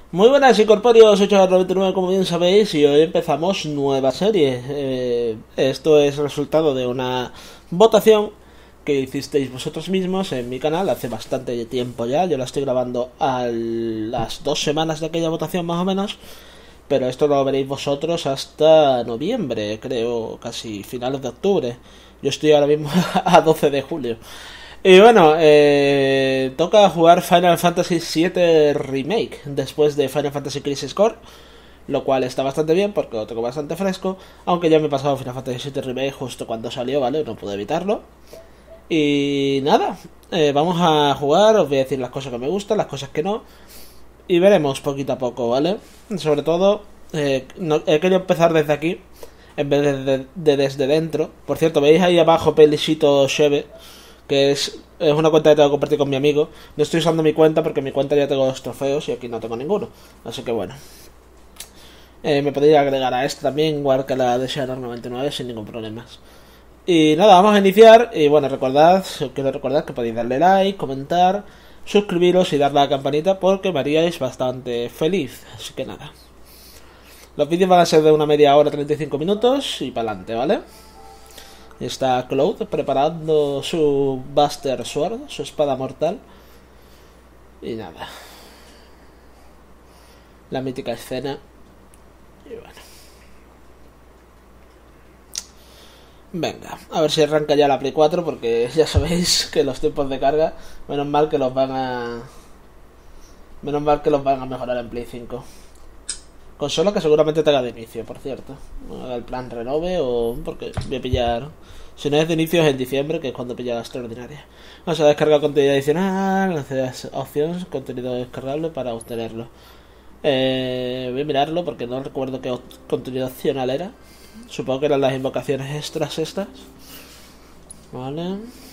Muy buenas incorpóreos, 899 como bien sabéis, y hoy empezamos nueva serie. Esto es el resultado de una votación que hicisteis vosotros mismos en mi canal hace bastante tiempo ya. Yo la estoy grabando a las 2 semanas de aquella votación más o menos, pero esto lo veréis vosotros hasta noviembre, creo, casi finales de octubre. Yo estoy ahora mismo a 12 de julio. Y bueno, toca jugar Final Fantasy VII Remake después de Final Fantasy Crisis Core, lo cual está bastante bien porque lo tengo bastante fresco, aunque ya me he pasado Final Fantasy VII Remake justo cuando salió, ¿vale? No pude evitarlo. Y nada, vamos a jugar, os voy a decir las cosas que me gustan, las cosas que no, y veremos poquito a poco, ¿vale? Sobre todo, he querido empezar desde aquí en vez de desde dentro. Por cierto, veis ahí abajo Pelisito Cheve, que es una cuenta que tengo que compartir con mi amigo. No estoy usando mi cuenta porque en mi cuenta ya tengo los trofeos y aquí no tengo ninguno. Así que bueno. Me podría agregar a esta también, igual que la de Shadow99 sin ningún problema. Y nada, vamos a iniciar. Y bueno, quiero recordar que podéis darle like, comentar, suscribiros y darle a la campanita porque me haríais bastante feliz. Así que nada. Los vídeos van a ser de una media hora, 35 minutos y para adelante, ¿vale? Está Cloud preparando su Buster Sword, su espada mortal. Y nada. La mítica escena. Y bueno. Venga, a ver si arranca ya la Play 4 porque ya sabéis que los tiempos de carga, menos mal que los van a mejorar en Play 5. Consola que seguramente tenga de inicio, por cierto. El plan renove o porque voy a pillar. Si no es de inicio es en diciembre, que es cuando pilla la extraordinaria. Vamos a descargar contenido adicional, hacer opciones, contenido descargable para obtenerlo. Voy a mirarlo porque no recuerdo qué contenido opcional era. Supongo que eran las invocaciones extras estas. Vale.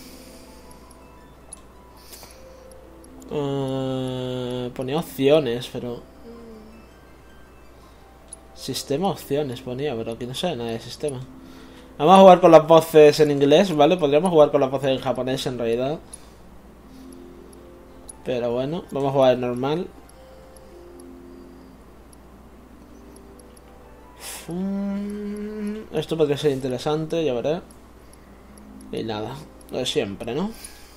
Ponía opciones, pero... Sistema opciones ponía, pero aquí no sé nada de sistema. Vamos a jugar con las voces en inglés, ¿vale? Podríamos jugar con las voces en japonés en realidad. Pero bueno, vamos a jugar en normal. Esto podría ser interesante, ya veré. Y nada, lo de siempre, ¿no?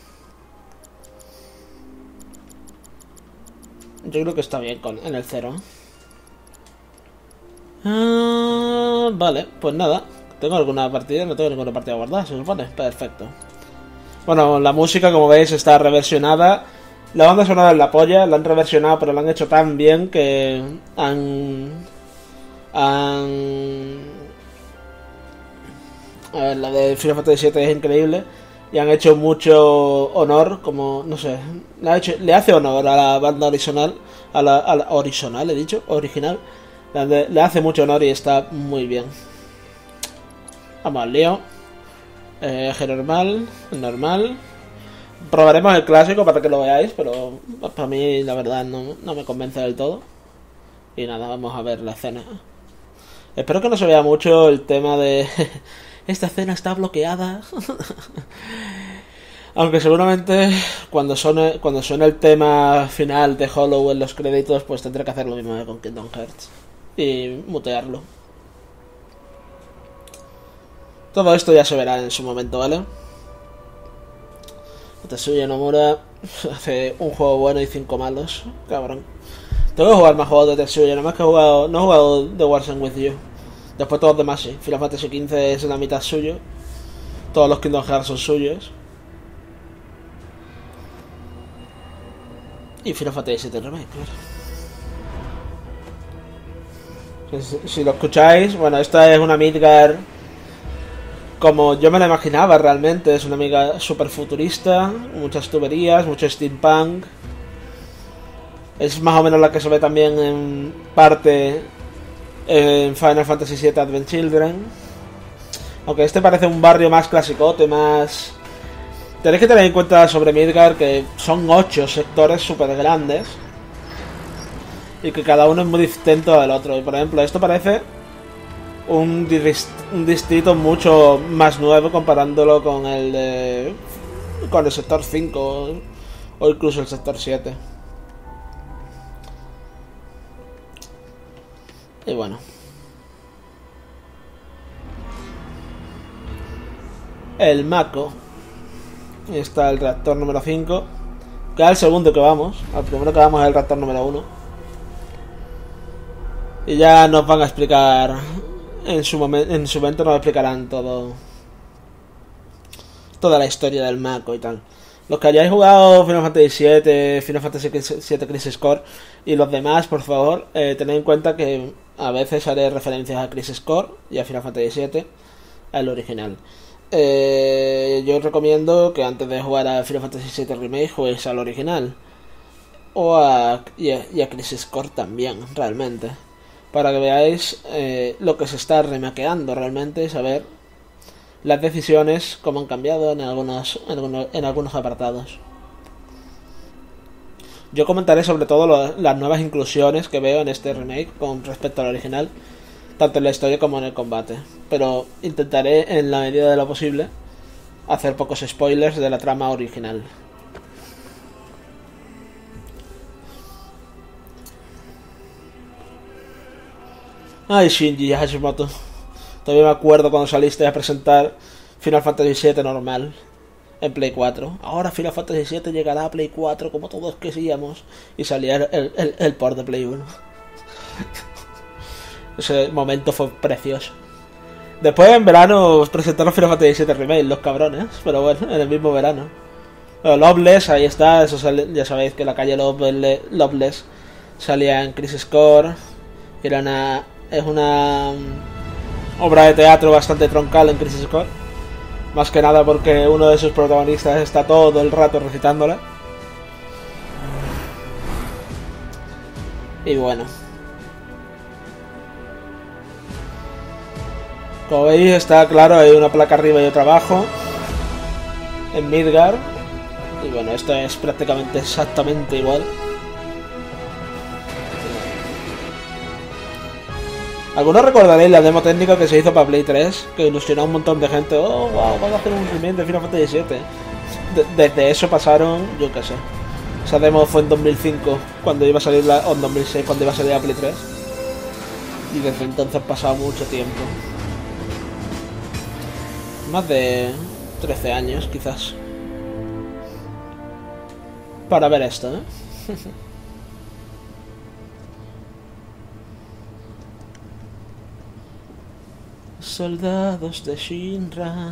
Yo creo que está bien en el 0. Vale, pues nada. ¿Tengo alguna partida? No tengo ninguna partida guardada, se supone. Perfecto. Bueno, la música, como veis, está reversionada. La banda sonora es la polla, la han reversionado, pero la han hecho tan bien que a ver, la de Final Fantasy VII es increíble. Y han hecho mucho honor, como, no sé, le hace honor a la banda original, a la original, he dicho, original. Le hace mucho honor y está muy bien. Vamos al lío. Normal. Probaremos el clásico para que lo veáis, pero para mí la verdad no me convence del todo. Y nada, vamos a ver la escena. Espero que no se vea mucho el tema de... Esta escena está bloqueada. Aunque seguramente cuando suene el tema final de Hollow en los créditos, pues tendré que hacer lo mismo con Kingdom Hearts. Y mutearlo. Todo esto ya se verá en su momento, ¿vale? Tetsuya Nomura hace un juego bueno y 5 malos. Cabrón. Tengo que jugar más juegos de Tetsuya, nada más que no he jugado The Wars and With You. Después todos los demás sí. Final Fantasy XV es la mitad suyo. Todos los Kingdom Hearts son suyos. Y Final Fantasy VII Remake, claro. Si lo escucháis, bueno, esta es una Midgar como yo me la imaginaba realmente. Es una amiga super futurista, muchas tuberías, mucho steampunk. Es más o menos la que se ve también en parte en Final Fantasy VII Advent Children. Aunque este parece un barrio más clasicote, más... Tenéis que tener en cuenta sobre Midgar que son 8 sectores super grandes y que cada uno es muy distinto del otro. Y por ejemplo, esto parece un distrito mucho más nuevo comparándolo con el sector 5 o incluso el sector 7. Y bueno. El Mako. Está el reactor número 5. Que es el segundo que vamos. Al primero que vamos es el reactor número 1. Y ya nos van a explicar. En su momento nos explicarán todo. Toda la historia del Mako y tal. Los que hayáis jugado Final Fantasy VII, Final Fantasy VII Crisis Core y los demás, por favor, tened en cuenta que a veces haré referencias a Crisis Core y a Final Fantasy VII, al original. Yo os recomiendo que antes de jugar a Final Fantasy VII Remake juguéis al original. Y a Crisis Core también, realmente. Para que veáis lo que se está remakeando realmente y saber las decisiones como han cambiado en algunos apartados. Yo comentaré sobre todo las nuevas inclusiones que veo en este remake con respecto al original, tanto en la historia como en el combate, pero intentaré en la medida de lo posible hacer pocos spoilers de la trama original. Ay, Shinji Hashimoto, todavía me acuerdo cuando saliste a presentar Final Fantasy VII normal en Play 4. Ahora Final Fantasy VII llegará a Play 4 como todos queríamos. Y salía el port de Play 1. Ese momento fue precioso. Después en verano presentaron Final Fantasy VII Remake, los cabrones. Pero bueno, en el mismo verano. Pero Loveless, ahí está. Eso ya sabéis que la calle Loveless salía en Crisis Core. Es una obra de teatro bastante troncal en Crisis Core. Más que nada porque uno de sus protagonistas está todo el rato recitándola. Y bueno. Como veis está claro, hay una placa arriba y otra abajo. En Midgar. Y bueno, esto es prácticamente exactamente igual. Algunos recordaréis la demo técnica que se hizo para Play 3, que ilusionó a un montón de gente. Oh, wow, van a hacer un remake de Final Fantasy VII. Desde eso pasaron, yo qué sé. Esa demo fue en 2005, cuando iba a salir o en 2006, cuando iba a salir la Play 3. Y desde entonces ha pasado mucho tiempo. Más de 13 años, quizás. Para ver esto, ¿eh? Soldados de Shinra.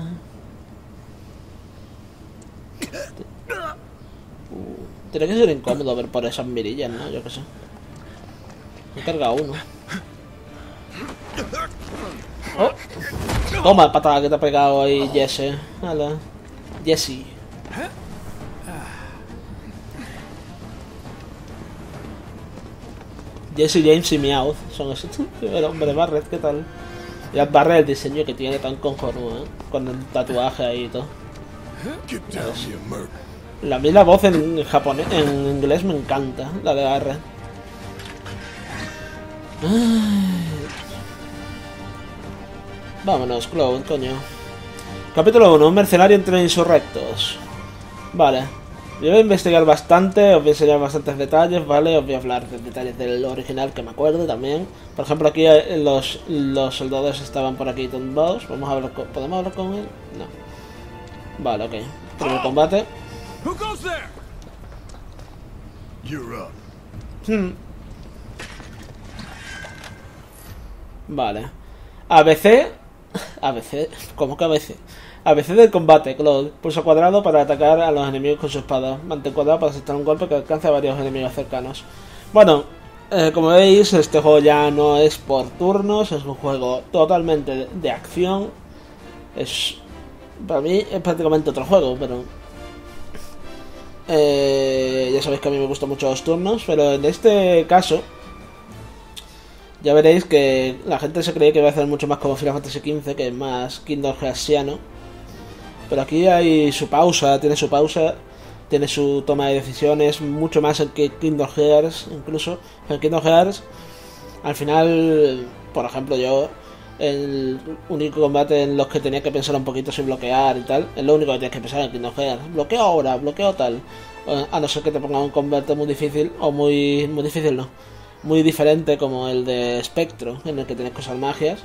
Tiene que ser incómodo ver por esas mirillas, ¿no? Yo qué sé. Me carga uno. Oh. Toma, patada que te ha pegado ahí, Jesse. Hala. Jesse. Jesse James y Meowth son esos. El hombre Barret, ¿qué tal? Y al Barret el diseño que tiene tan conjonudo, ¿eh? Con el tatuaje ahí y todo. A mí la voz en japonés, en inglés me encanta, la de Barret. Vámonos, Cloud, coño. Capítulo 1, un mercenario entre insurrectos. Vale. Yo voy a investigar bastante, os voy a enseñar bastantes detalles, ¿vale? Os voy a hablar de detalles del original que me acuerdo también. Por ejemplo, aquí los soldados estaban por aquí tumbados. ¿Podemos hablar con él? No. Vale, ok. Primer combate. Vale. ABC. ABC. ¿Cómo que ABC? ABC del combate, Claude. Pulso cuadrado para atacar a los enemigos con su espada. Mantén cuadrado para aceptar un golpe que alcance a varios enemigos cercanos. Bueno, como veis, este juego ya no es por turnos, es un juego totalmente de acción. Para mí es prácticamente otro juego, pero ya sabéis que a mí me gustan mucho los turnos, pero en este caso ya veréis que la gente se cree que va a hacer mucho más como Final Fantasy XV, que es más Kingdom Heartsiano. Pero aquí hay su pausa, tiene su toma de decisiones, mucho más que Kingdom Hearts, incluso. En Kingdom Hearts, al final, por ejemplo, yo, el único combate en los que tenía que pensar un poquito sin bloquear y tal, es lo único que tienes que pensar en Kingdom Hearts. Bloqueo ahora, bloqueo tal. A no ser que te ponga un combate muy difícil, o muy difícil no. muy diferente como el de Spectro, en el que tienes que usar magias.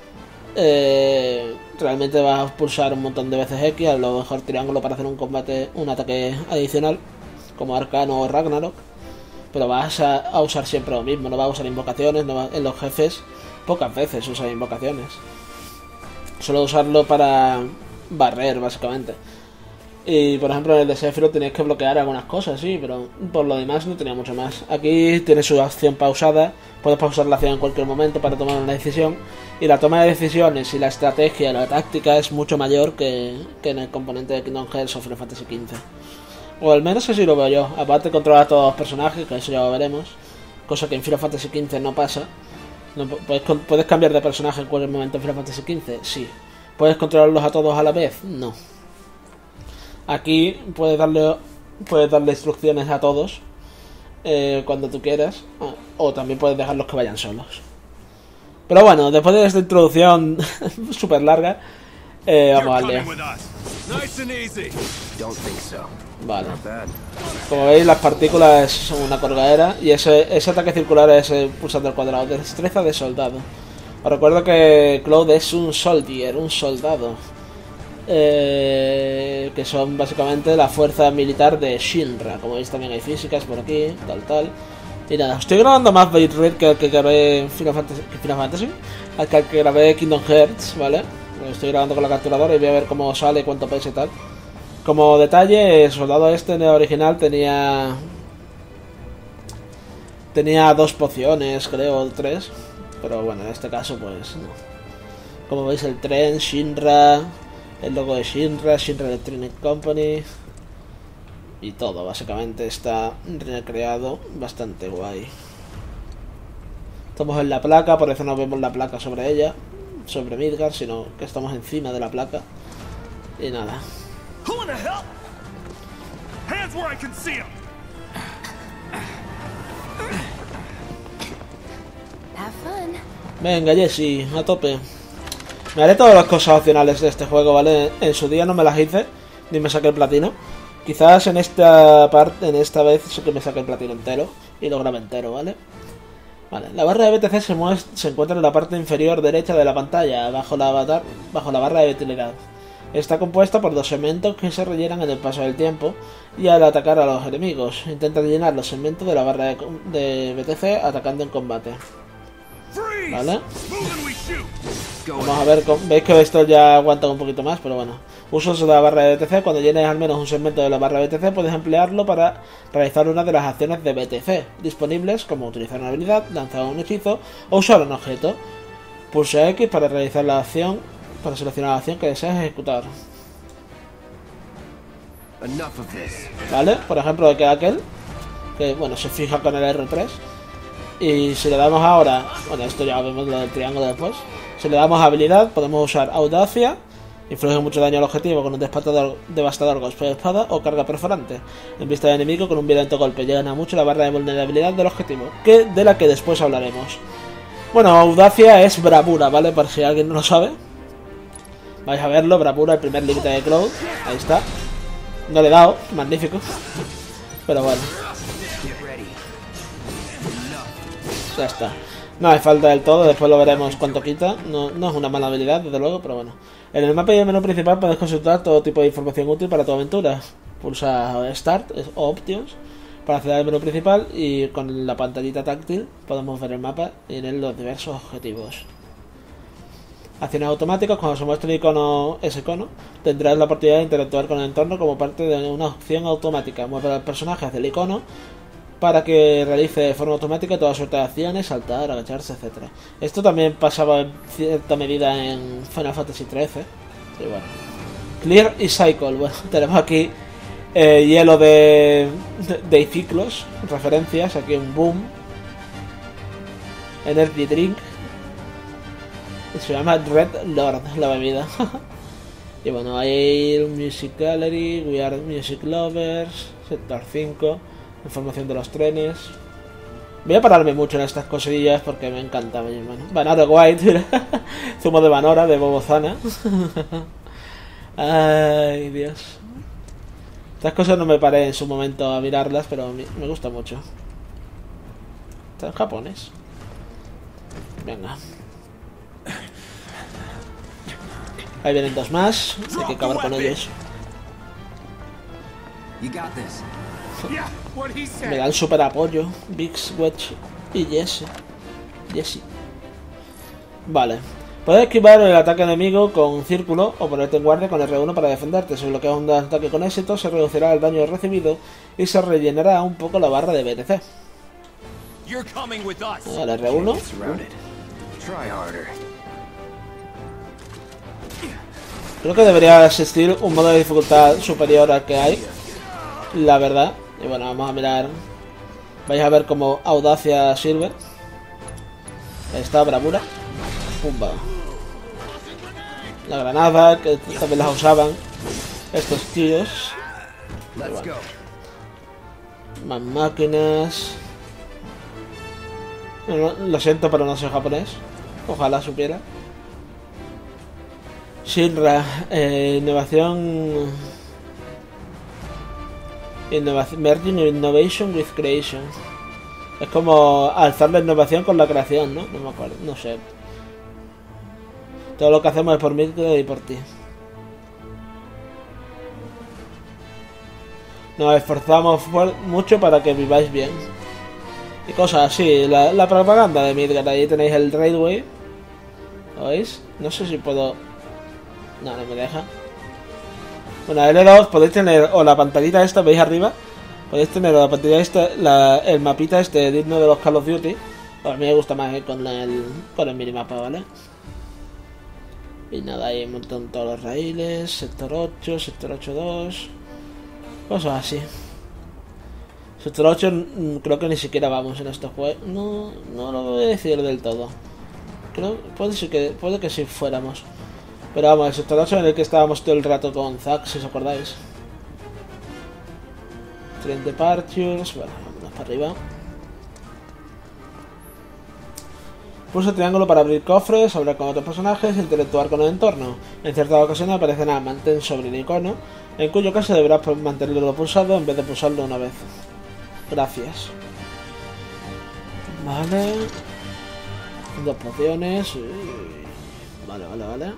Realmente vas a pulsar un montón de veces X, a lo mejor triángulo para hacer un combate, un ataque adicional, como Arcano o Ragnarok. Pero vas a usar siempre lo mismo, no vas a usar invocaciones, en los jefes pocas veces usas invocaciones. Solo usarlo para barrer, básicamente. Y por ejemplo en el de Sephiroth tenías que bloquear algunas cosas, sí, pero por lo demás no tenía mucho más. Aquí tienes su acción pausada, puedes pausar la acción en cualquier momento para tomar una decisión. Y la toma de decisiones y la estrategia, la táctica es mucho mayor que en el componente de Kingdom Hearts o Final Fantasy XV. O al menos así lo veo yo. Aparte controlar a todos los personajes, que eso ya lo veremos. Cosa que en Final Fantasy XV no pasa. No, ¿puedes cambiar de personaje en cualquier momento en Final Fantasy XV? Sí. ¿Puedes controlarlos a todos a la vez? No. Aquí puedes darle instrucciones a todos cuando tú quieras. O también puedes dejarlos que vayan solos. Pero bueno, después de esta introducción súper larga, vamos al lío. Vale. Como veis, las partículas son una colgadera. Y ese ataque circular es pulsando el cuadrado. Destreza de soldado. Os recuerdo que Cloud es un soldier, un soldado. Que son básicamente la fuerza militar de Shinra. Como veis, también hay físicas por aquí, tal. Y nada, estoy grabando más bitrate que el que grabé Final Fantasy, al que grabé Kingdom Hearts, ¿vale? Lo estoy grabando con la capturadora y voy a ver cómo sale, cuánto pesa y tal. Como detalle, el soldado este en el original tenía 2 pociones, creo, 3. Pero bueno, en este caso pues no. Como veis, el tren, Shinra, el logo de Shinra Electronic Company. Y todo, básicamente está recreado bastante guay. Estamos en la placa, por eso no vemos la placa sobre ella, sobre Midgar, sino que estamos encima de la placa. Y nada. Venga, Jessie, a tope. Me haré todas las cosas opcionales de este juego, ¿vale? En su día no me las hice, ni me saqué el platino. Quizás en esta vez sí que me saqué el platino entero y lo grabé entero, ¿vale? Vale, la barra de BTC se encuentra en la parte inferior derecha de la pantalla, bajo la barra de vitalidad. Está compuesta por 2 segmentos que se rellenan en el paso del tiempo y al atacar a los enemigos. Intenta llenar los segmentos de la barra de BTC atacando en combate. ¿Vale? Vamos a ver, veis que esto ya aguanta un poquito más, pero bueno. Usos de la barra de BTC. Cuando llenes al menos un segmento de la barra de BTC puedes emplearlo para realizar una de las acciones de BTC disponibles, como utilizar una habilidad, lanzar un hechizo o usar un objeto. Pulsa X para realizar la acción, para seleccionar la acción que deseas ejecutar. Vale, por ejemplo, que aquel que bueno, se fija con el R3. Y si le damos ahora, bueno, esto ya vemos lo del triángulo después. Si le damos habilidad, podemos usar audacia, inflige mucho daño al objetivo con un devastador golpe de espada o carga perforante. En vista del enemigo con un violento golpe, llena mucho la barra de vulnerabilidad del objetivo, de la que después hablaremos. Bueno, audacia es bravura, ¿vale? Por si alguien no lo sabe. Vais a verlo, bravura, el primer límite de Cloud. Ahí está. No le he dado, magnífico. Pero bueno. Ya está. No hace falta del todo, después lo veremos cuánto quita. No es una mala habilidad, desde luego, pero bueno. En el mapa y el menú principal puedes consultar todo tipo de información útil para tu aventura. Pulsa Start o Options para acceder al menú principal y con la pantallita táctil podemos ver el mapa y en él los diversos objetivos. Acciones automáticas. Cuando se muestre ese icono, tendrás la oportunidad de interactuar con el entorno como parte de una opción automática. Mueve al personaje hacia el icono para que realice de forma automática todas sus acciones, saltar, agacharse, etc. Esto también pasaba en cierta medida en Final Fantasy XIII. Sí, bueno. Clear y Cycle. Bueno, tenemos aquí hielo de ciclos, referencias, aquí un boom. Energy Drink. Se llama Red Lord, la bebida. Y bueno, hay Music Gallery, We Are Music Lovers, Sector 5, información de los trenes. Voy a pararme mucho en estas cosillas porque me encanta. Bueno, Banana White, zumo de Banora, de Bobozana. Ay, Dios. Estas cosas no me paré en su momento a mirarlas, pero me gusta mucho. Está en japonés. Venga. Ahí vienen dos más. Hay que acabar con ellos. Me dan super apoyo. Biggs, Wedge y Jesse. Vale. Puedes esquivar el ataque enemigo con círculo o ponerte en guardia con R1 para defenderte. Si bloqueas un ataque con éxito, se reducirá el daño recibido y se rellenará un poco la barra de BTC. El R1. Creo que debería existir un modo de dificultad superior al que hay, la verdad. Y bueno, vamos a mirar. Vais a ver cómo audacia sirve. Esta bravura. Pumba. La granada, que también las usaban estos tíos. Bueno. Más máquinas. No, lo siento, pero no soy japonés. Ojalá supiera. Shinra, innovación. Merging innovation with creation. Es como alzar la innovación con la creación, ¿no? No me acuerdo, no sé. Todo lo que hacemos es por mí y por ti. Nos esforzamos mucho para que viváis bien. Y cosas así. La propaganda de Midgar. Ahí tenéis el Railway. ¿Lo veis? No sé si puedo... No, no me deja. Bueno, L2 podéis tener, o la pantallita esta, veis arriba, podéis tener la pantalla esta, el mapita este digno de los Call of Duty. A mí me gusta más con el minimapa, ¿vale? Y nada, hay un montón de todos los raíles, sector 8, sector 8-2, cosas así. Sector 8 creo que ni siquiera vamos en estos juegos. No lo voy a decir del todo. Creo, puede que sí fuéramos. Pero vamos, el sector 8 en el que estábamos todo el rato con Zack, si os acordáis. Train Departures, bueno, vámonos para arriba. Pulsa triángulo para abrir cofres, hablar con otros personajes e interactuar con el entorno. En ciertas ocasiones aparecerá mantén sobre el icono, en cuyo caso deberás mantenerlo pulsado en vez de pulsarlo una vez. Gracias. Vale. 2 pociones. Vale.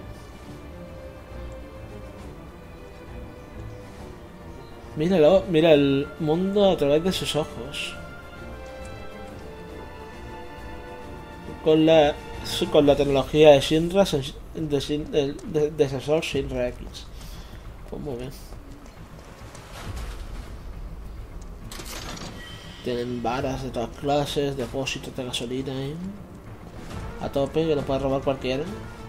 Míralo, mira el mundo a través de sus ojos. Con la tecnología de Shinra, de sensor Shinra X. Pues muy bien. Tienen varas de todas clases, depósitos de gasolina ahí. A tope, que lo puede robar cualquiera.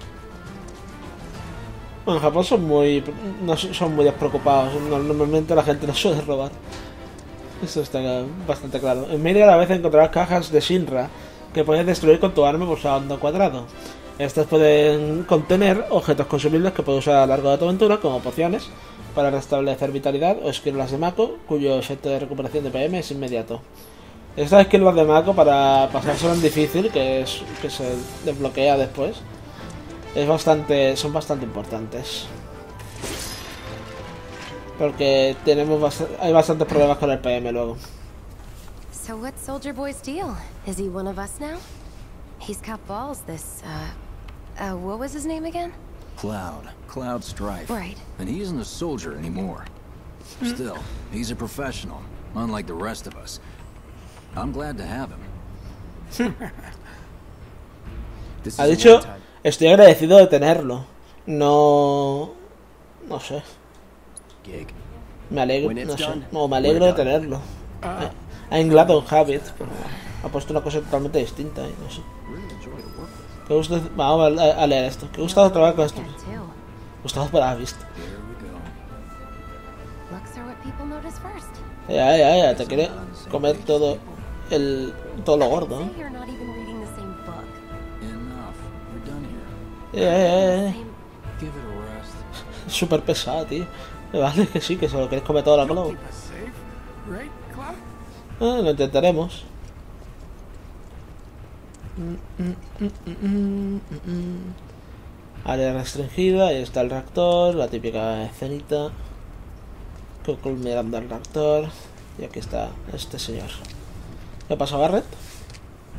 Bueno, en Japón son muy despreocupados. Normalmente la gente no suele robar. Eso está bastante claro. En medio a veces encontrarás cajas de Shinra que puedes destruir con tu arma pulsando cuadrado. Estas pueden contener objetos consumibles que puedes usar a lo largo de tu aventura, como pociones para restablecer vitalidad o esquirlas de Mako, cuyo efecto de recuperación de PM es inmediato. Estas esquirlas de Mako, para pasárselo en difícil, que se desbloquea después, son bastante importantes. Porque hay bastantes problemas con el PM luego. So what's Soldier Boy's deal? Is he one of us now? He's got balls, this, what was his name again? Cloud Strife. Right. And he isn't a soldier anymore. Still, he's a professional, unlike the rest of us. I'm glad to have him. Ha dicho, estoy agradecido de tenerlo. No sé. Me alegro, no sé. No, me alegro de tenerlo. I'm glad to have it. Ha puesto una cosa totalmente distinta, no sé. ¿Qué gusto? Vamos a leer esto. ¿Qué gustado trabajar con esto? Gustado por la vista. Ya, te quiere comer todo lo gordo, ¿no? Súper pesado, tío. Vale, que sí, que se lo quieres comer toda la cola. Lo intentaremos. Área restringida, ahí está el reactor, la típica escenita. Coco mirando al reactor. Y aquí está este señor. ¿Qué pasa, Barret?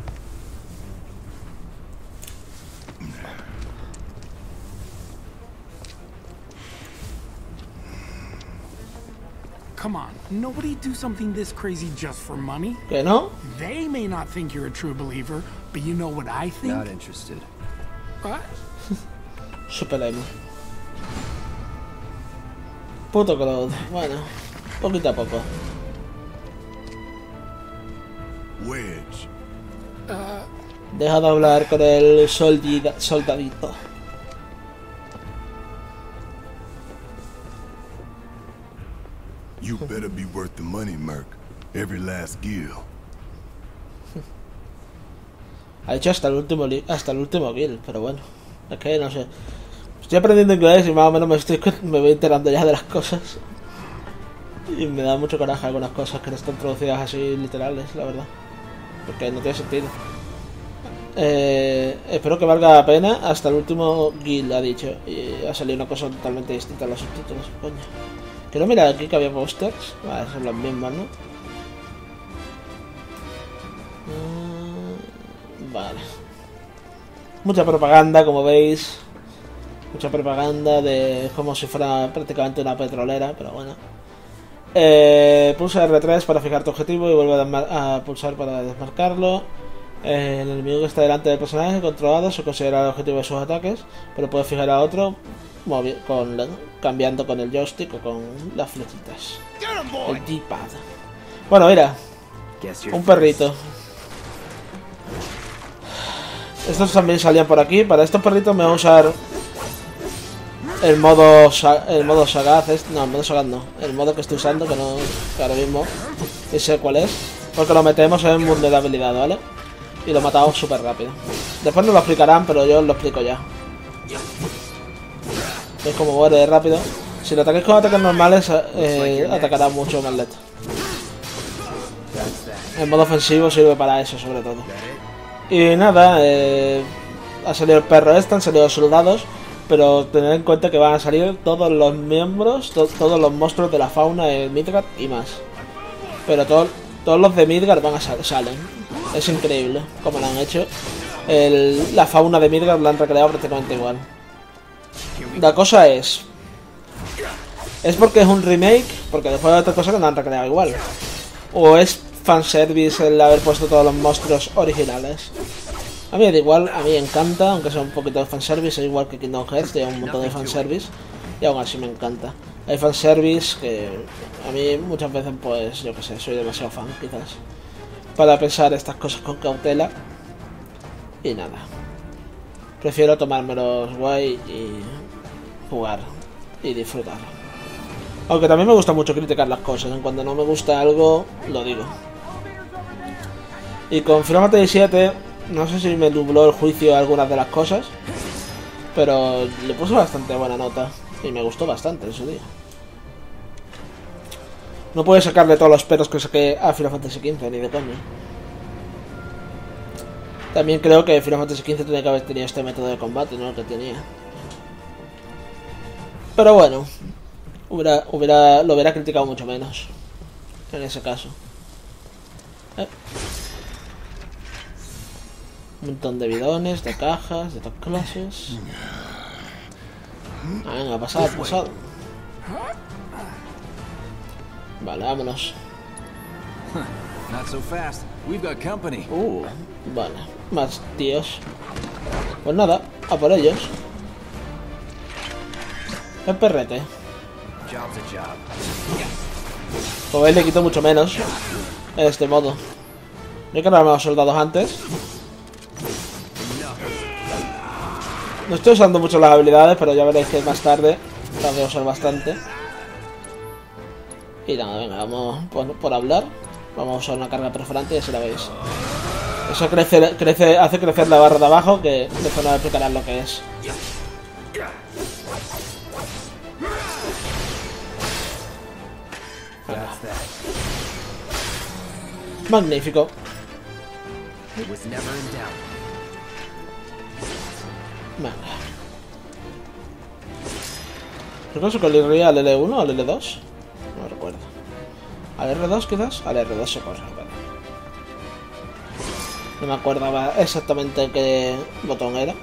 Nobody do something this crazy just for money. ¿Que no? They may not think you're a true believer, but you know what I think? Not interested. What? Super emo. Puto Cloud. Bueno, poquito a poco. Wedge. Deja de hablar con el soldadito. You better be worth the money, Merc. Every last gil. Ha hecho hasta el último guild, pero bueno. Es que no sé. Estoy aprendiendo inglés y más o menos me voy enterando ya de las cosas. Y me da mucho coraje algunas cosas que no están traducidas así literales, la verdad. Porque no tiene sentido. Espero que valga la pena hasta el último guild, ha dicho. Y ha salido una cosa totalmente distinta a los subtítulos, coño. Quiero mirar aquí que había posters. Vale, son los mismos, ¿no? Vale. Mucha propaganda, como veis. Mucha propaganda de como si fuera prácticamente una petrolera, pero bueno. Pulsa R3 para fijar tu objetivo y vuelve a pulsar para desmarcarlo. El enemigo que está delante del personaje controlado se considera el objetivo de sus ataques, pero puede fijar a otro cambiando con el joystick o con las flechitas. El D-pad. Bueno, mira. Un perrito. Estos también salían por aquí. Para estos perritos me voy a usar el modo sagaz. No, el modo sagaz no. El modo que estoy usando, que ahora mismo no sé cuál es. Porque lo metemos en vulnerabilidad, ¿vale? Y lo matamos súper rápido. Después nos lo explicarán, pero yo os lo explico ya. Es como muere de rápido. Si lo atacáis con ataques normales, atacará mucho más lento. El modo ofensivo sirve para eso, sobre todo. Y nada, ha salido el perro han salido los soldados. Pero tened en cuenta que van a salir todos los miembros, todos los monstruos de la fauna de Midgard y más. Pero todos los de Midgard salen. Es increíble como lo han hecho. La fauna de Midgard la han recreado prácticamente igual. La cosa es porque es un remake, porque después de otra cosa que no han recreado igual. O es fanservice el haber puesto todos los monstruos originales. A mí da igual, a mí me encanta, aunque sea un poquito de fanservice, es igual que Kingdom Hearts, tiene un montón de fanservice. Y aún así me encanta. Hay fanservice que a mí muchas veces, pues, yo que sé, soy demasiado fan, quizás, para pensar estas cosas con cautela. Y nada. Prefiero tomármelos guay y jugar y disfrutar. Aunque también me gusta mucho criticar las cosas, en cuando no me gusta algo, lo digo. Y con Final Fantasy VII, no sé si me nubló el juicio a algunas de las cosas, pero le puse bastante buena nota y me gustó bastante en su día. No puedo sacarle todos los peros que saqué a Final Fantasy XV, ni de coña. También creo que Final Fantasy XV tenía que haber tenido este método de combate, no el que tenía. Pero bueno, lo hubiera criticado mucho menos en ese caso. Un montón de bidones, de cajas, de todas clases. Venga, pasado. Vale, vámonos. Not so fast. We've got company. Vale, más tíos. Pues nada, a por ellos. El perrete. Job's a job. Como veis, le quito mucho menos en este modo. No he cargado a los soldados antes. No estoy usando mucho las habilidades, pero ya veréis que más tarde las voy a usar bastante. Y nada, venga, vamos por hablar. Vamos a usar una carga perforante y así la veis. Eso hace crecer la barra de abajo, que después nos explicarán lo que es. Magnífico. Venga. Creo que se correría al L1 o al L2. No recuerdo. ¿Al R2 quizás? Al R2 se corre, vale. No me acuerdo exactamente qué botón era.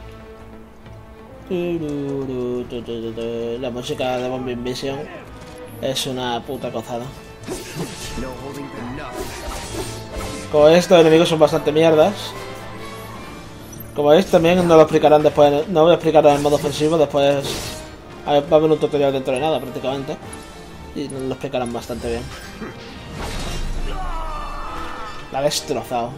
La música de Bombing Vision es una puta cozada. Como estos enemigos son bastante mierdas. Como veis también no lo explicarán después, no voy a explicar en el modo ofensivo, después va a haber un tutorial dentro de nada prácticamente. Y nos lo explicarán bastante bien. La ha destrozado.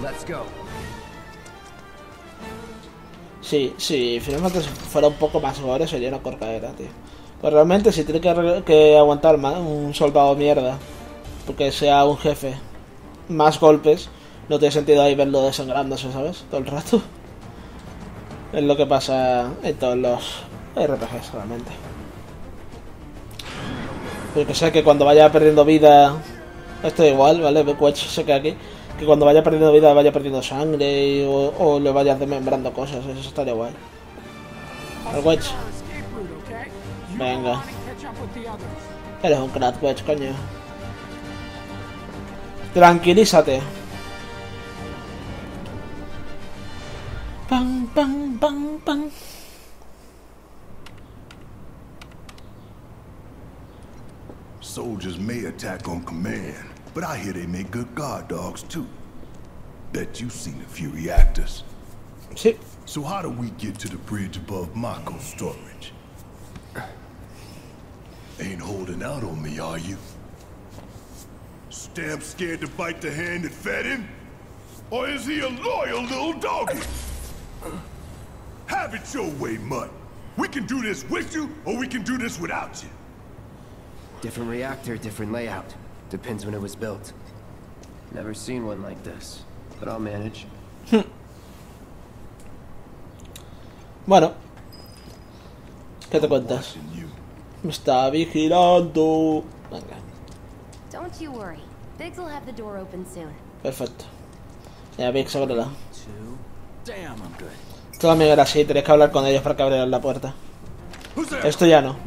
Sí, si Final Fantasy fuera un poco más gore sería una corcadera, tío. Pues realmente si tiene que aguantar un soldado mierda, porque sea un jefe, más golpes, no tiene sentido ahí verlo desangrándose, ¿sabes? Todo el rato. Es lo que pasa en todos los RPGs, realmente. Porque sé que cuando vaya perdiendo vida... Esto es igual, ¿vale? Wedge se queda aquí. Que cuando vaya perdiendo vida vaya perdiendo sangre o le vayas desmembrando cosas. Eso estaría guay. El Wedge. Venga. Eres un crack, Wedge, coño. Tranquilízate. Pam, pam, pam, pam. Soldiers may attack on command, but I hear they make good guard dogs too. Bet you've seen a few reactors. Sí. So how do we get to the bridge above Mako storage? Ain't holding out on me, are you? Stamp scared to bite the hand that fed him? Or is he a loyal little doggy? Have it your way, Mutt. We can do this with you, or we can do this without you. Different reactor, different layout. Depends when it was built. Never seen one like this, but I'll manage. Bueno. ¿Qué te cuentas? Me está vigilando. Venga. Don't you worry. Biggs will have the door open soon. Perfecto. Ya, Biggs, ábrela. Damn, I'm good. Esto también era así, tenías que hablar con ellos para que abrieran la puerta. Esto ya no.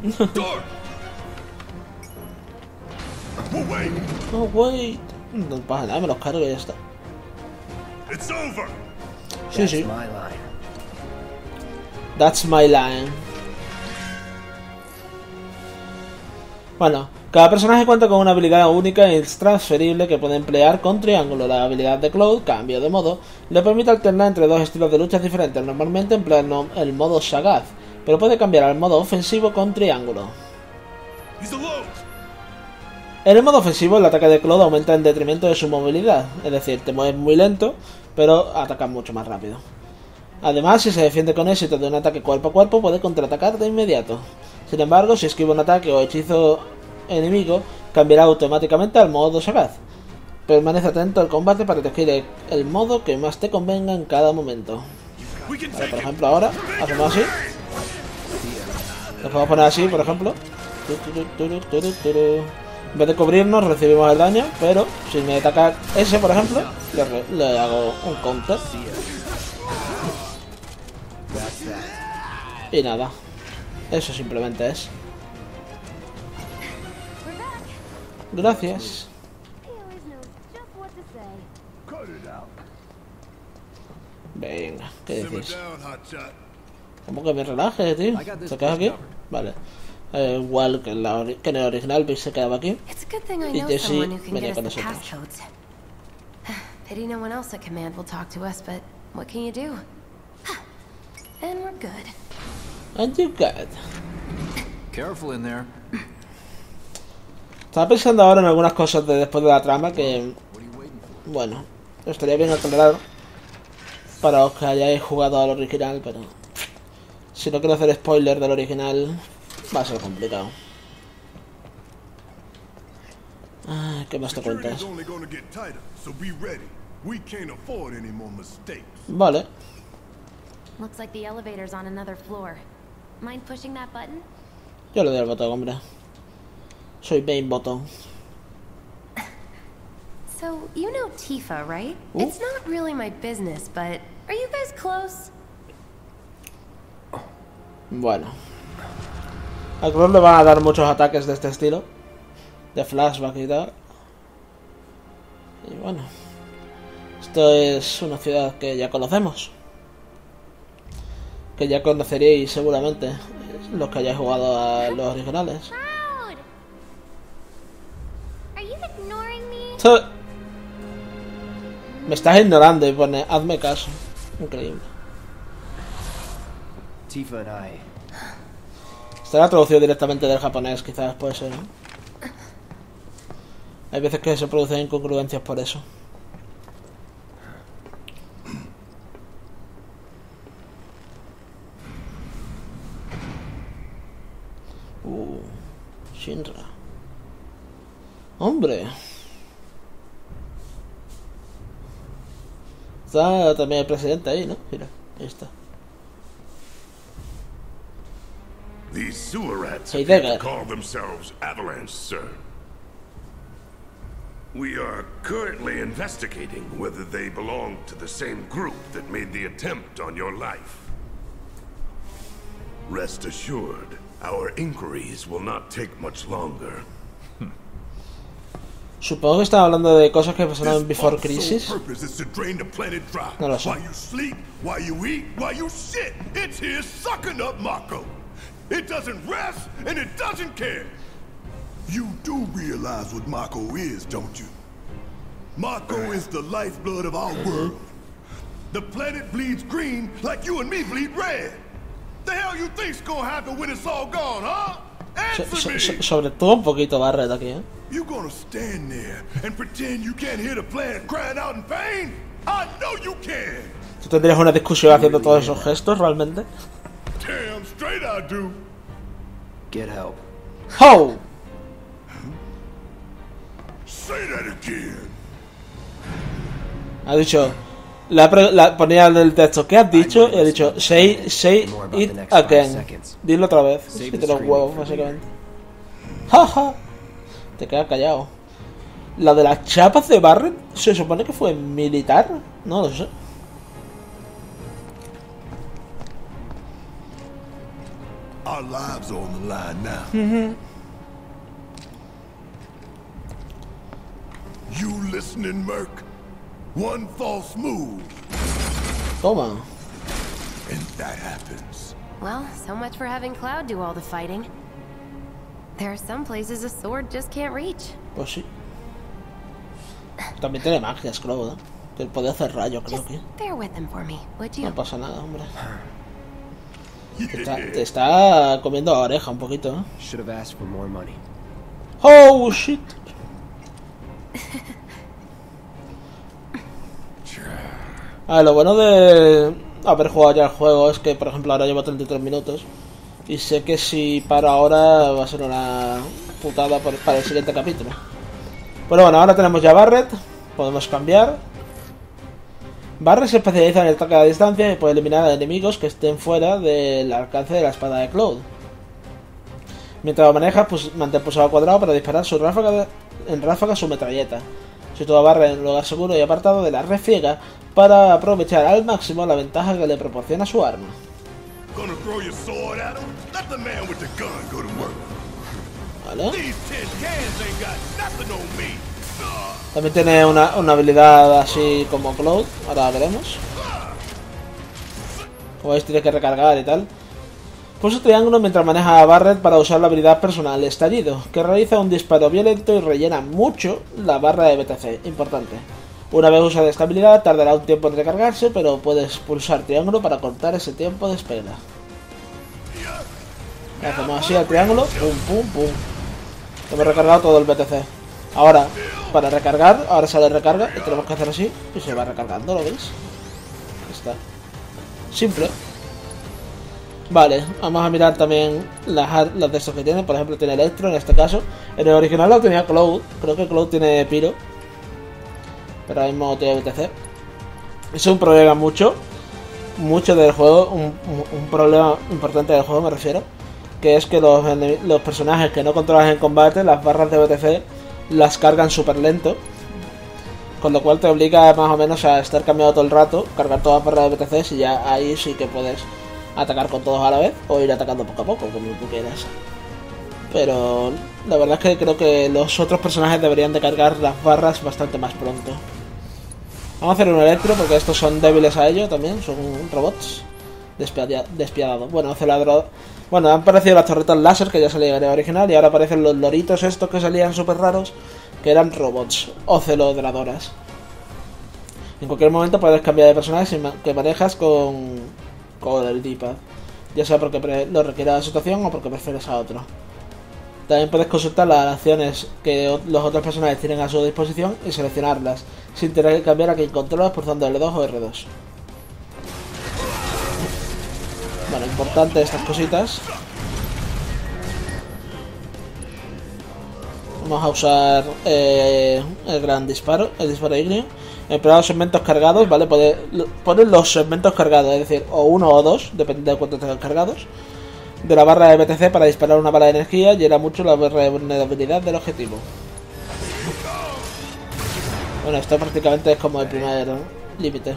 Oh, wait. No pasa nada, me los cargo y ya está. Sí, sí. That's my line. Bueno, cada personaje cuenta con una habilidad única e intransferible que puede emplear con triángulo. La habilidad de Cloud, cambio de modo, le permite alternar entre dos estilos de luchas diferentes. Normalmente emplea el modo Shagath, pero puede cambiar al modo ofensivo con triángulo. En el modo ofensivo, el ataque de Cloud aumenta en detrimento de su movilidad, es decir, te mueves muy lento, pero atacas mucho más rápido. Además, si se defiende con éxito de un ataque cuerpo a cuerpo, puede contraatacar de inmediato. Sin embargo, si esquiva un ataque o hechizo enemigo, cambiará automáticamente al modo Shagath. Permanece atento al combate para elegir el modo que más te convenga en cada momento. Vale, por ejemplo, ahora hacemos así. Lo podemos poner así, por ejemplo. En vez de cubrirnos, recibimos el daño, pero si me ataca ese, por ejemplo, le hago un counter. Y nada. Eso simplemente es. Gracias. Venga, ¿qué decís? ¿Cómo que me relaje, tío? ¿Se queda aquí? Vale. Igual que en el original, Biggs se quedaba aquí. Y Jessie venía con nosotros. Pity no one else at command will talk to us, but what can you do? And we're good. And you're good. Careful in there. Estaba pensando ahora en algunas cosas de después de la trama que... Bueno, estaría bien aclarar para los que hayáis jugado al original, pero... Si no quiero hacer spoiler del original, va a ser complicado. Ah, ¿qué más te cuentas? Vale. Looks like the elevator's on another floor. Mind pushing that button? Yo le doy al botón, hombre. Soy main botón. So, you know Tifa, right? It's not really my business, but are you guys close? Bueno. A Cloud le van a dar muchos ataques de este estilo. De flashback y tal. Y bueno. Esto es una ciudad que ya conocemos. Que ya conoceréis seguramente los que hayáis jugado a los originales. Me estás ignorando y pone, hazme caso. Increíble. Tifa and I. Estará traducido directamente del japonés, quizás puede ser, ¿no? Hay veces que se producen incongruencias por eso. Shinra. Hombre. Está también el presidente ahí, ¿no? Mira, ahí está. These sewer rats Hey, appear there. to call themselves Avalanche, sir. We are currently investigating whether they belong to the same group that made the attempt on your life. Rest assured, our inquiries will not take much longer. Supongo que estaba hablando de cosas que pasaron en Before This bomb's Crisis. sole purpose is to drain the planet dry. No lo sé. While you sleep, while you eat, while you shit, it's here sucking up Mako. It doesn't rest and it doesn't care. You do realize what Mako is, don't you? Mako is the lifeblood of our world. The planet bleeds green like you and me bleed red. The hell you think's gonna happen when it's all gone, huh? Answer me! Sobre todo un poquito Barret aquí, ¿eh? You gonna stand there and pretend you can't hear the planet crying out in pain? I know you can! ¿Tú tendrías una discusión haciendo todos esos gestos realmente? Damn straight I do! Get help. ¡How! Say that again! Ha dicho... ponía en el texto, ¿qué has dicho? Y ha dicho, say it again. Dilo otra vez. Si te los huevos, básicamente. Jaja. Te quedas callado. La de las chapas de Barret, ¿se supone que fue militar? No lo sé. Our lives are on the line now. You listening, Merc? One false move, Toma. and that happens. Well, so much for having Cloud do all the fighting. There are some places a sword just can't reach. Pues sí. También tiene magias, creo, ¿no? Que puede hacer rayo, creo Just que. bear with them for me, would you? No pasa nada, hombre. Te está comiendo la oreja un poquito, ¿eh? Should have asked for more money. Oh, shit. A ver, lo bueno de haber jugado ya el juego es que, por ejemplo, ahora llevo 33 minutos y sé que si paro ahora va a ser una putada para el siguiente capítulo. Pero bueno, ahora tenemos ya Barret, podemos cambiar. Barret se especializa en el ataque a distancia y puede eliminar a enemigos que estén fuera del alcance de la espada de Cloud. Mientras lo manejas, pues mantén pulsado cuadrado para disparar en ráfaga su metralleta. Sitúa Barret en un lugar seguro y apartado de la refriega para aprovechar al máximo la ventaja que le proporciona su arma. Gonna throw your sword at him? Let the man with the gun go to work. ¿Vale? These tin cans ain't got nothing on me. También tiene una habilidad así como Cloud, ahora veremos. Como veis, tiene que recargar y tal. Pulsa triángulo mientras maneja a Barret para usar la habilidad personal Estallido, que realiza un disparo violento y rellena mucho la barra de BTC. Importante. Una vez usada esta habilidad, tardará un tiempo en recargarse, pero puedes pulsar triángulo para cortar ese tiempo de espera. Hacemos así al triángulo, pum, pum, pum. Hemos recargado todo el BTC. Ahora, para recargar, ahora sale recarga y tenemos que hacer así y se va recargando, ¿lo veis? Ahí está. Simple. Vale, vamos a mirar también las de estos que tiene. Por ejemplo, tiene Electro en este caso. En el original lo tenía Cloud. Creo que Cloud tiene Pyro. Pero ahora mismo tiene BTC. Eso es un problema mucho del juego. Un problema importante del juego, me refiero. Que es que los personajes que no controlas en combate, las barras de BTC las cargan súper lento. Con lo cual te obliga más o menos a estar cambiando todo el rato, cargar todas las barras de BTC y ya ahí sí que puedes atacar con todos a la vez o ir atacando poco a poco, como tú quieras. Pero la verdad es que creo que los otros personajes deberían de cargar las barras bastante más pronto. Vamos a hacer un Electro porque estos son débiles a ello también, son robots despiadados. Bueno, han aparecido las torretas láser que ya salían en el original y ahora aparecen los loritos estos que salían súper raros que eran robots o celodradoras. En cualquier momento puedes cambiar de personaje que manejas con el D-pad, ya sea porque lo requiera la situación o porque prefieres a otro. También puedes consultar las acciones que los otros personajes tienen a su disposición y seleccionarlas, sin tener que cambiar a quien controlas pulsando L2 o R2. Bueno, importante estas cositas. Vamos a usar el gran disparo, el disparo ígneo. Emplear los segmentos cargados, ¿vale? Poner los segmentos cargados, es decir, o uno o dos, depende de cuántos tengan cargados, de la barra de BTC para disparar una bala de energía. Llena mucho la barra de vulnerabilidad del objetivo. Bueno, esto prácticamente es como el primer límite.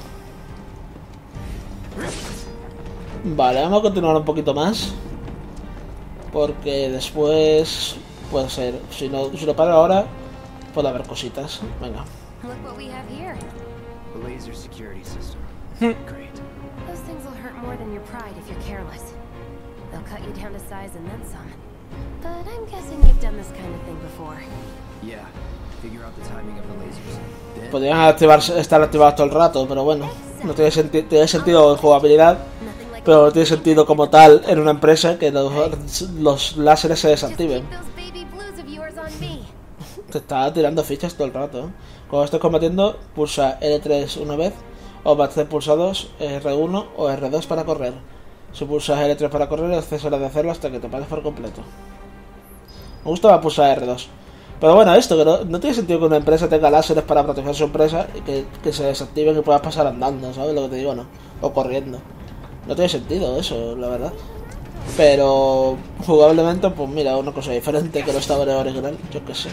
Vale, vamos a continuar un poquito más, porque después puede ser, si lo paro ahora, puede haber cositas. Venga. Look what we have here. The laser security system. Great. Those things will hurt more than your pride if you're careless. They'll cut you down to size and then some. But I'm guessing you've done this kind of thing before. Yeah. Figure out the timing of the lasers. Then Podrían estar activados todo el rato, pero bueno, no tiene sentido en jugabilidad, pero no tiene sentido como tal en una empresa que los láseres se desactiven. Just keep those baby blues of yours on me. Te está tirando fichas todo el rato, ¿eh? Cuando estés combatiendo, pulsa L3 una vez, o mantener pulsados R1 o R2 para correr. Si pulsas L3 para correr, cesarás de hacerlo hasta que te pares por completo. Me gusta pulsar R2. Pero bueno, esto que no tiene sentido que una empresa tenga láseres para proteger su empresa y que se desactiven y puedas pasar andando, ¿sabes lo que te digo? No, o corriendo. No tiene sentido eso, la verdad. Pero jugablemente, pues mira, una cosa diferente que lo estaba en el original, yo qué sé.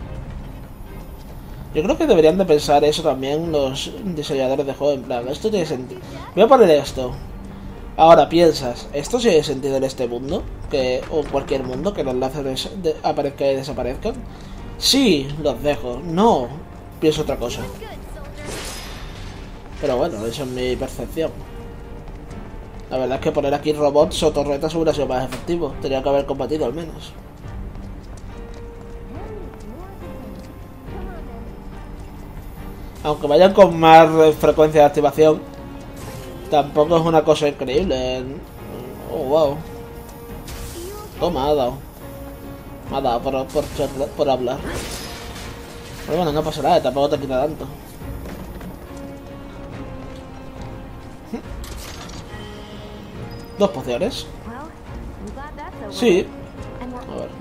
Yo creo que deberían de pensar eso también los diseñadores de juego, en plan, esto tiene sentido. Voy a poner esto. Ahora piensas, ¿esto sí tiene sentido en este mundo? O en cualquier mundo, que los láseres aparezcan y desaparezcan. Sí, los dejo. No, pienso otra cosa. Pero bueno, eso es mi percepción. La verdad es que poner aquí robots o torretas hubiera sido más efectivo. Tenía que haber combatido al menos. Aunque vayan con más frecuencia de activación, tampoco es una cosa increíble. Oh, wow. Toma, ha dado. Me ha dado por hablar. Pero bueno, no pasa nada, tampoco te quita tanto. Dos pociones. Sí. A ver.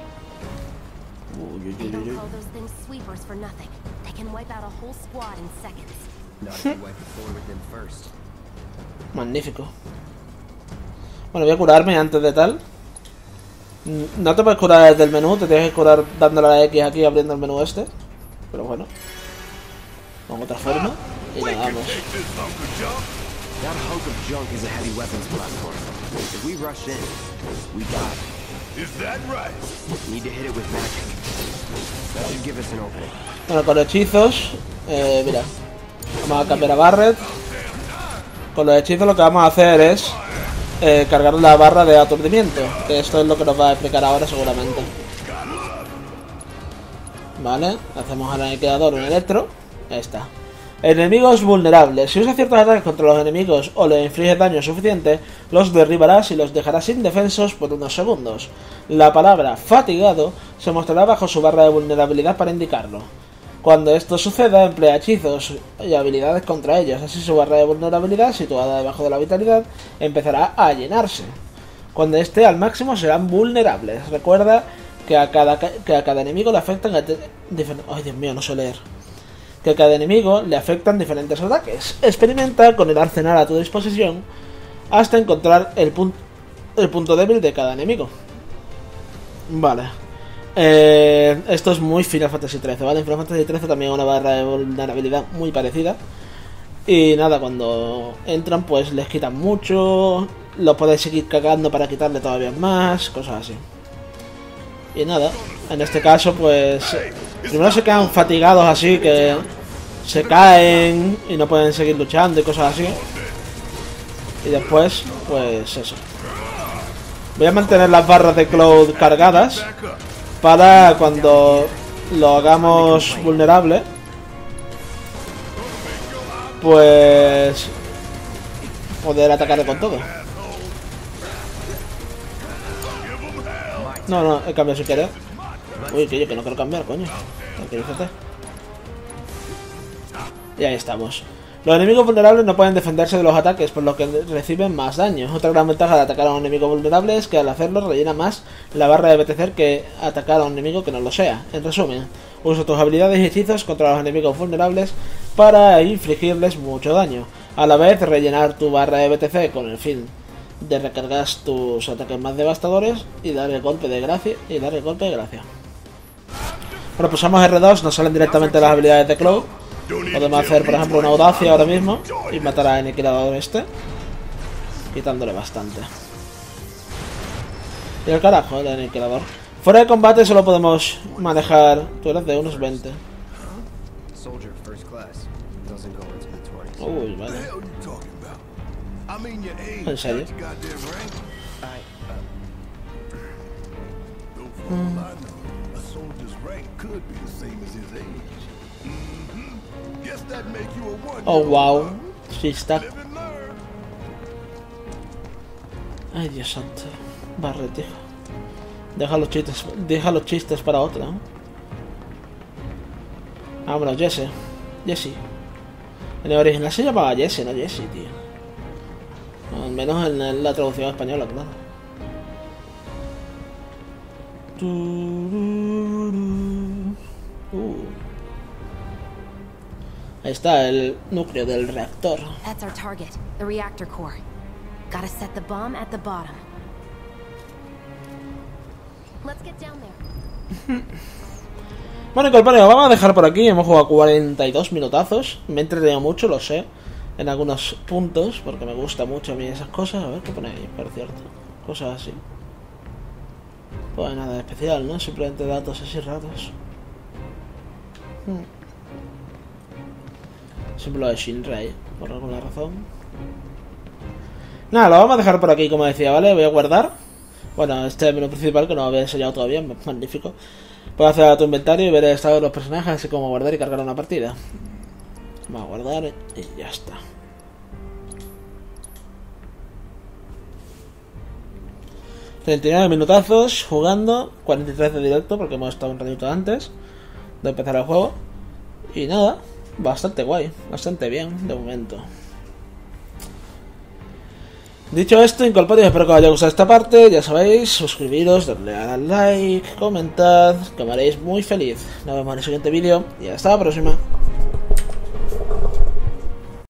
They don't call those things sweepers for nothing. They can wipe out a whole squad in seconds. not if you wipe the floor with them first. Magnífico. Bueno, voy a curarme antes de tal. No te puedes curar desde el menú, te tienes que curar dándole a la X aquí abriendo el menú este. Pero bueno. Con otra forma. Y le damos. That hunk of junk is a heavy weapons platform. If we rush in, we die. Is that right? Need to hit it with magic. That should give us an opening. Bueno, con hechizos, mira, vamos a cambiar a Barret. Con los hechizos lo que vamos a hacer es cargar la barra de aturdimiento, que esto es lo que nos va a explicar ahora seguramente. Vale, hacemos al aniquilador un electro. Ahí está. Enemigos vulnerables. Si usas ciertos ataques contra los enemigos o les infliges daño suficiente, los derribarás y los dejarás indefensos por unos segundos. La palabra fatigado se mostrará bajo su barra de vulnerabilidad para indicarlo. Cuando esto suceda, emplea hechizos y habilidades contra ellos. Así su barra de vulnerabilidad, situada debajo de la vitalidad, empezará a llenarse. Cuando esté al máximo serán vulnerables. Recuerda que a cada enemigo le afectan ay, Dios mío, no sé leer. Que a cada enemigo le afectan diferentes ataques. Experimenta con el arsenal a tu disposición hasta encontrar el punto débil de cada enemigo. Vale. Esto es muy Final Fantasy XIII, ¿vale? En Final Fantasy XIII también hay una barra de vulnerabilidad muy parecida. Y nada, cuando entran pues les quitan mucho. Lo podéis seguir cagando para quitarle todavía más, cosas así. Y nada, en este caso pues primero se quedan fatigados así, que se caen y no pueden seguir luchando y cosas así. Y después pues eso. Voy a mantener las barras de Cloud cargadas para cuando lo hagamos vulnerable, pues poder atacarle con todo. No, he cambiado sin querer. Uy, que yo que no quiero cambiar, coño. Tranquilízate. Y ahí estamos. Los enemigos vulnerables no pueden defenderse de los ataques, por lo que reciben más daño. Otra gran ventaja de atacar a un enemigo vulnerable es que al hacerlo rellena más la barra de BTC que atacar a un enemigo que no lo sea. En resumen, usa tus habilidades y hechizos contra los enemigos vulnerables para infligirles mucho daño. A la vez, rellenar tu barra de BTC con el fin de recargar tus ataques más devastadores y dar el golpe de gracia. Bueno, pulsamos R2, nos salen directamente las habilidades de Cloud. Podemos hacer, por ejemplo, una audacia ahora mismo y matar al aniquilador este, quitándole bastante. Y el carajo, el aniquilador. Fuera de combate solo podemos manejar. Tú eres de unos 20. Uy, vale. ¿En serio? Oh, wow. Sí está. Ay, Dios santo. Barretija. Deja los chistes para otra, ¿no? Vámonos, Jesse. En el original se llamaba Jesse, no Jesse, tío. No, al menos en la traducción española, claro. Ahí está el núcleo del reactor. That's our target, the reactor core. Gotta set the bomb at the bottom. Let's get down there. Bueno, compañeros, vamos a dejar por aquí. Hemos jugado 42 minutazos. Me he entretenido mucho, lo sé. En algunos puntos, porque me gusta mucho a mí esas cosas. A ver qué pone ahí, por cierto. Cosas así. Pues nada especial, ¿no? Simplemente datos así raros. Símbolo de Shinrei, por alguna razón. Nada, lo vamos a dejar por aquí, como decía, ¿vale? Voy a guardar. Bueno, este es el menú principal que no lo había enseñado todavía, magnífico. Puedo hacer a tu inventario y ver el estado de los personajes, así como guardar y cargar una partida. Vamos a guardar y ya está. ...39 minutazos jugando, 43 de directo porque hemos estado un ratito antes de empezar el juego. Y nada, bastante guay, bastante bien de momento. Dicho esto, incorporados, espero que os haya gustado esta parte. Ya sabéis, suscribiros, darle al like, comentad, que me haréis muy feliz. Nos vemos en el siguiente vídeo y hasta la próxima.